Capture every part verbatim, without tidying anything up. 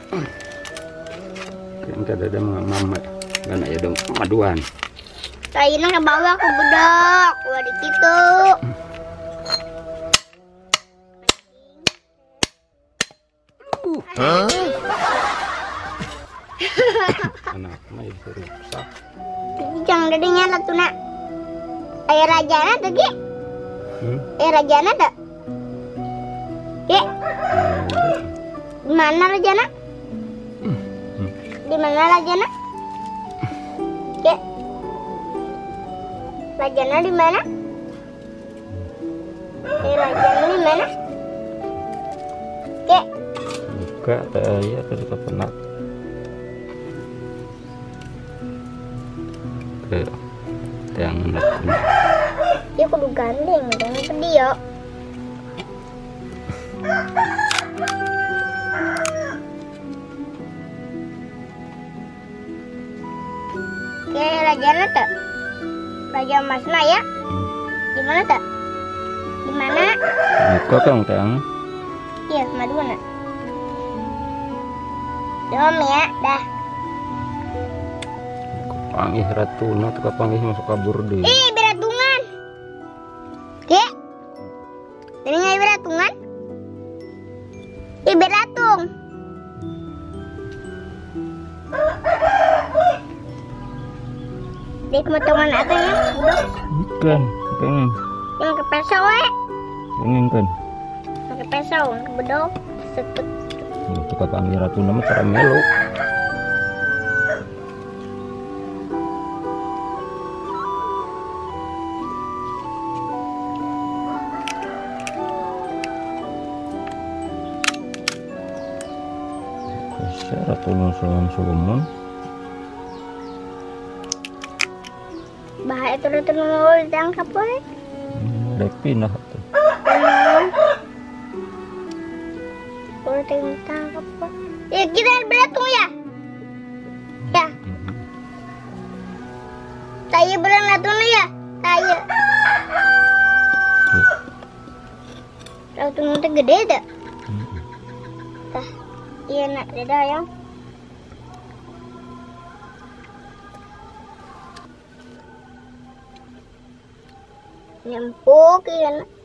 Kita ada mama dan ada maduan. Kayaknya ke bawah ke bedok, gua di situ. Hah? Anak mah itu rusak. Jangan ada nyala tuh nak. Air rajana tuh Ki. Hmm? Air rajana tuh. Ki. Di mana rajana? Hmm. Di mana rajana? Ki. Rajana di mana? Air rajana di mana? Ki. Buka teh ya tadi kepenak. Ke yang nakun. Ya kudu gandeng, jangan pedih ya. Oke, rajana tuh. Raja Masna ya. Di mana tuh? Di mana? Buka kang tang. Iya, Maduna. Dom ya, dah. Panggih ratuna tuh panggih masuk kabur deh. Ih, beratungan. Oke. Jadi nggak beratungan? Ih, beratung. Di kemotongan apa ya? Bukan, pengen, Yang ke peso eh. pengen kan. Yang ke peso, ke bedok. Setut. Itu kata panggih ratuna mah cara melu. Ratuna salam Solomon. Bahaya tuh tuh mau ditangkap eh. Dek pindah tuh. Udah ditangkap eh. Ya kita beratung ya. Ya. Saya beratung ya. Saya. Ratung itu gede dah. Tah. Iya nak, dadah yang. Nyempuk iya nak.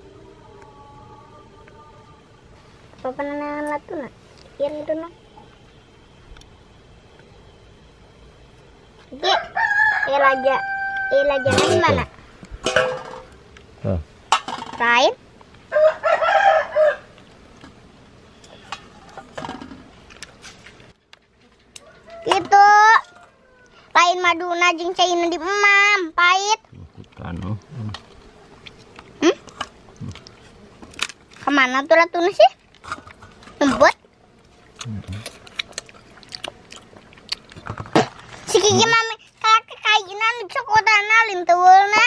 Apa penangan latu nak? Iya itu nak. Oke, eh raja, eh raja di mana? Ah. Lain? Itu lain Maduna jeung Caina di emam pahit. Kanu. Hmm? Kemana tuh ratuna sih? Lembut. Si Kiki mami kakek kainan cokotana linteulna.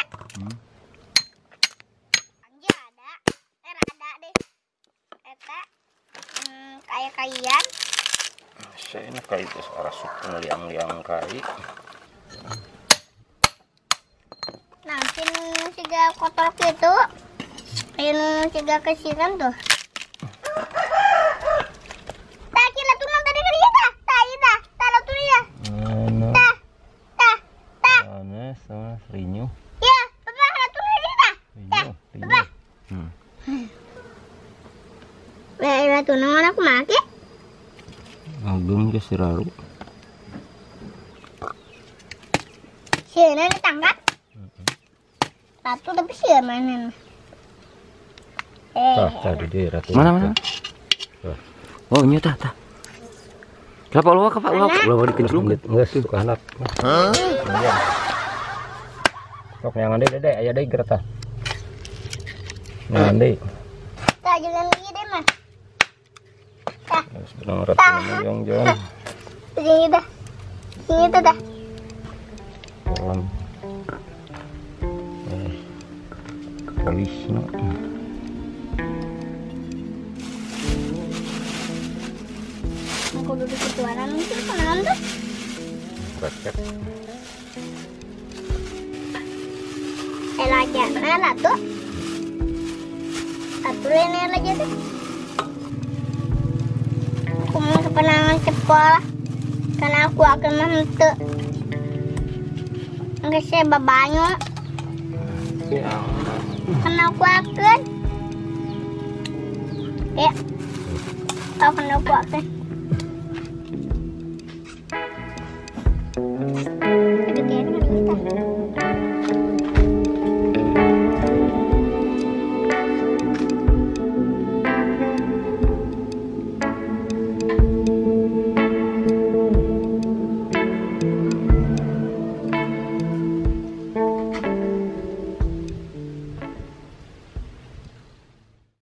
Anjir ada. Eh ada deh. Eta hmm, kayak kaian. Saya ini kayak itu rasuk liang-liang kari. Nah, sini siga kotor gitu. Ini siga kesiran tuh. Tak kira tuh tadi kan ya tah. Tah iya tah. Tah lah tuh ya. Mana? Tah. Tah. Tah. Mana sama Rinyu? Ya, Bapak lah tuh ini tah. Tah. Rinyu. Bapak. Hmm. Weh, lah tuh nang aku make. Ageng ke siraru. Sieuna ditangkap. Satu tapi sih mana? Eh. Tah, tadi dia ratu. Mana mana? Oh, nya tah tah. Kenapa lu ka Pak? Lu dikenclung geus suka anak. Hah? Iya. Sok nyangan deui Dede, aya deui geus tah. Nyangan deui. Tak jangan lagi deh mah. Tah. Sedang ratu jong-jong. Sini dah. Sini tuh dah. Dalam. Eh. Polisna. Aku duduk ketuanan mungkin kenalan tuh. Kocak. Eh laja, nah lah tuh. Aturin ya laja tuh. Aku mau penangan cepol karena aku akan menentu nggak saya babanyu karena aku akan ya aku akan aku akan